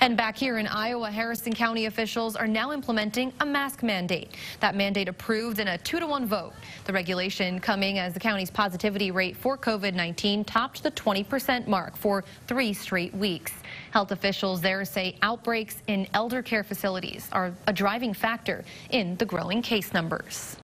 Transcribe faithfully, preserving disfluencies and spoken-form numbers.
And back here in Iowa, Harrison County officials are now implementing a mask mandate. That mandate approved in a two to one vote. The regulation coming as the county's positivity rate for COVID nineteen topped the twenty percent mark for three straight weeks. Health officials there say outbreaks in elder care facilities are a driving factor in the growing case numbers.